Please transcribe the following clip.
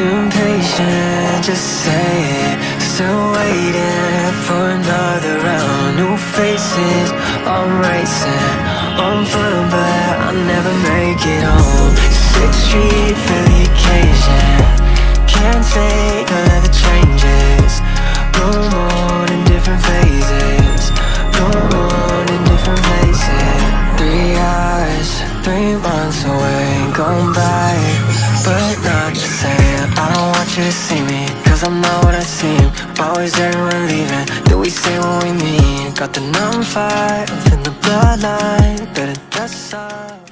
Impatient, just say it. Still waiting for another round. New faces, I'm racing on foot, but I'll never make it home. 6th Street for the occasion. Can't take all of the changes. Bloom on in different phases. Bloom on in different places. 3 hours, 3 months away, gone by, but not the same. I don't want you to see me, cause I'm not what I seem. Why is everyone leaving? Do we say what we mean? Got the numb 5 in the bloodline, better dress up.